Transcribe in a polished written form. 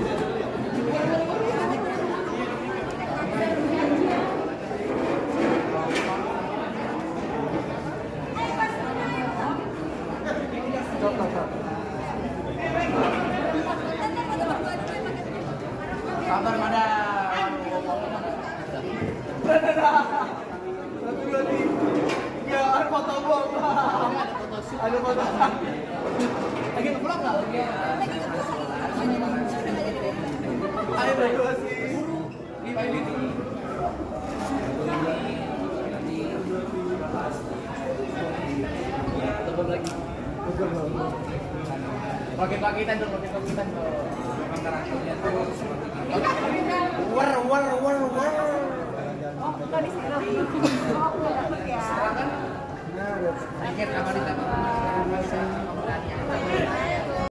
Sabar mana? Satu dua tiga. Ada foto gua. Ada foto. Lagi vlog nggak? Ayo berdua sih. Tebak lagi. Pakai-pakitan dulu, pakai-pakitan dulu. Memang karakternya tuh war. Oh, tadi sekarang. Oh, aku nggak dapet ya. Sekarang kan? Nah, tiket apa ditambah?